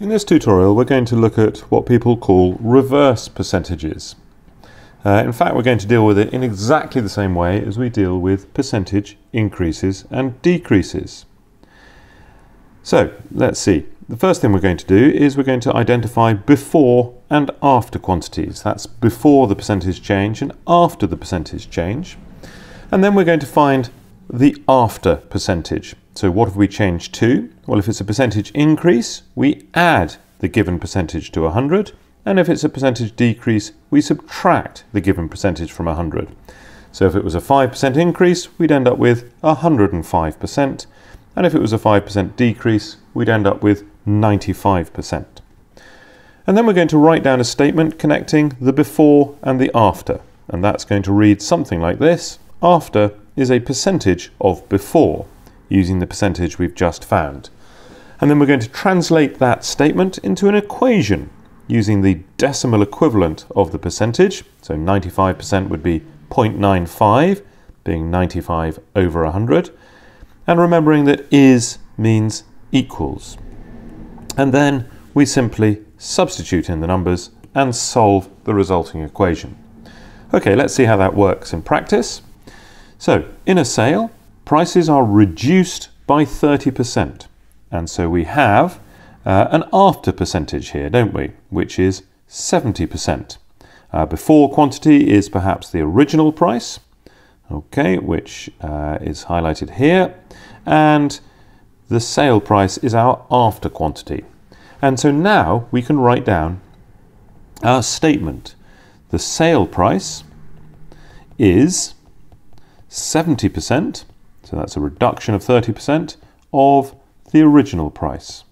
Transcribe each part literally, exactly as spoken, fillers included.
In this tutorial we're going to look at what people call reverse percentages. Uh, in fact, we're going to deal with it in exactly the same way as we deal with percentage increases and decreases. So let's see. The first thing we're going to do is we're going to identify before and after quantities. That's before the percentage change and after the percentage change. And then we're going to find the after percentage. So what have we changed to? Well, if it's a percentage increase, we add the given percentage to one hundred. And if it's a percentage decrease, we subtract the given percentage from one hundred. So if it was a five percent increase, we'd end up with one hundred five percent. And if it was a five percent decrease, we'd end up with ninety-five percent. And then we're going to write down a statement connecting the before and the after. And that's going to read something like this. After is a percentage of before, using the percentage we've just found. And then we're going to translate that statement into an equation using the decimal equivalent of the percentage. So ninety-five percent would be zero point nine five, being ninety-five over one hundred. And remembering that is means equals. And then we simply substitute in the numbers and solve the resulting equation. Okay, let's see how that works in practice. So, in a sale, prices are reduced by thirty percent. And so we have uh, an after percentage here, don't we? Which is seventy percent. Uh, before quantity is perhaps the original price, okay, which uh, is highlighted here. And the sale price is our after quantity. And so now we can write down our statement. The sale price is seventy percent, so that's a reduction of thirty percent of the original price.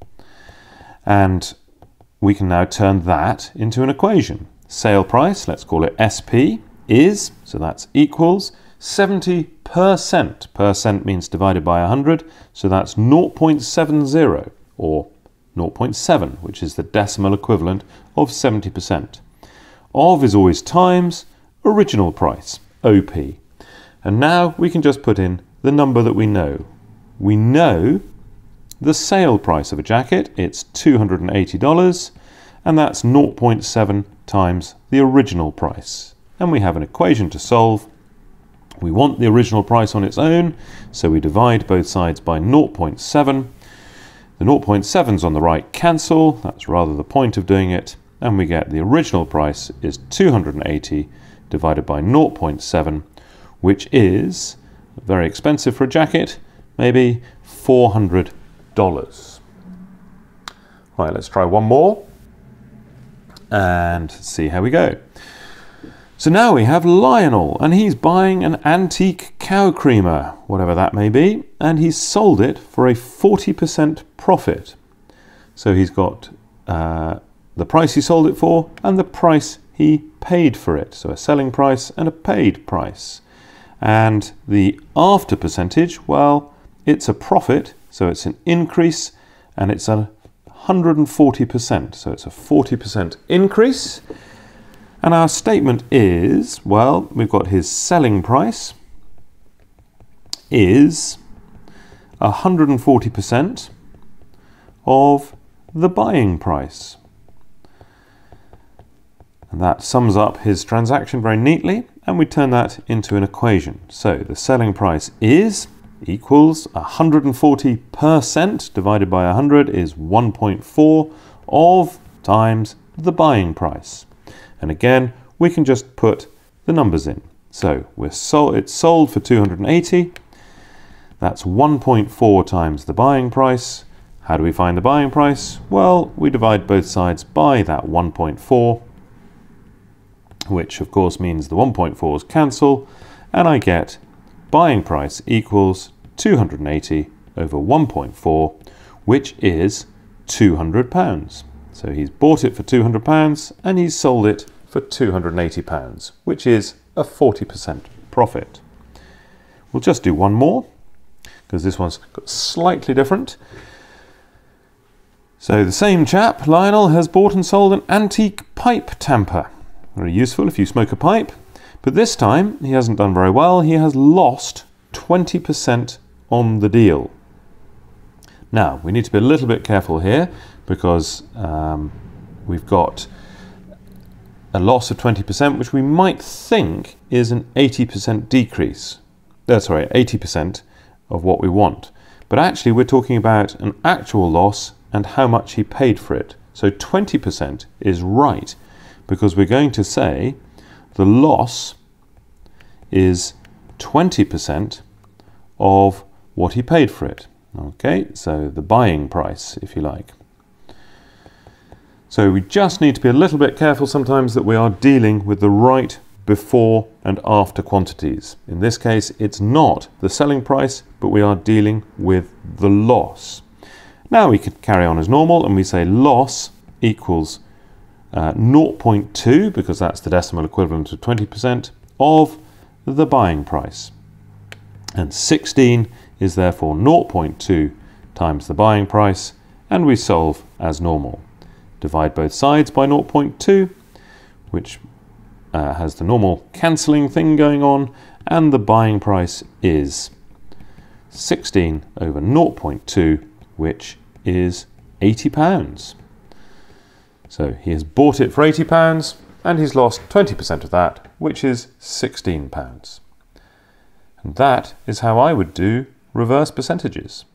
And we can now turn that into an equation. Sale price, let's call it S P, is, so that's equals seventy percent. Percent means divided by one hundred, so that's zero point seven zero, or zero point seven, which is the decimal equivalent of seventy percent. Of is always times original price, O P. And now we can just put in the number that we know. We know the sale price of a jacket, it's two hundred eighty dollars, and that's zero point seven times the original price. And we have an equation to solve. We want the original price on its own, so we divide both sides by zero point seven. The zero point sevens on the right cancel, that's rather the point of doing it, and we get the original price is two hundred eighty divided by zero point seven, which is very expensive for a jacket, maybe four hundred dollars. Right, let's try one more and see how we go. So now we have Lionel, and he's buying an antique cow creamer, whatever that may be, and he's sold it for a forty percent profit. So he's got uh, the price he sold it for and the price he paid for it. So a selling price and a paid price. And the after percentage, well, it's a profit, so it's an increase, and it's a one hundred forty percent. So it's a forty percent increase. And our statement is, well, we've got his selling price is one hundred forty percent of the buying price. And that sums up his transaction very neatly, and we turn that into an equation. So the selling price is equals one hundred forty percent divided by one hundred is one point four of times the buying price. And again, we can just put the numbers in. So we're sold, it's sold for two hundred eighty. That's one point four times the buying price. How do we find the buying price? Well, we divide both sides by that one point four, which of course means the one point fours cancel, and I get buying price equals two hundred eighty over one point four, which is two hundred pounds. So he's bought it for two hundred pounds and he's sold it for two hundred eighty pounds, which is a forty percent profit. We'll just do one more, because this one's slightly different. So the same chap, Lionel, has bought and sold an antique pipe tamper. Very useful if you smoke a pipe. But this time, he hasn't done very well. He has lost twenty percent on the deal. Now, we need to be a little bit careful here, because um, we've got a loss of twenty percent, which we might think is an eighty percent decrease. Uh, sorry, eighty percent of what we want. But actually we're talking about an actual loss and how much he paid for it. So twenty percent is right, because we're going to say the loss is twenty percent of what he paid for it. Okay, so the buying price, if you like. So we just need to be a little bit careful sometimes that we are dealing with the right before and after quantities. In this case, it's not the selling price, but we are dealing with the loss. Now we could carry on as normal and we say loss equals uh, zero point two, because that's the decimal equivalent of twenty percent, of the buying price. And sixteen is therefore zero point two times the buying price, and we solve as normal. Divide both sides by zero point two, which uh, has the normal cancelling thing going on, and the buying price is sixteen over zero point two, which is eighty pounds. So he has bought it for eighty pounds, and he's lost twenty percent of that, which is sixteen pounds. And that is how I would do reverse percentages.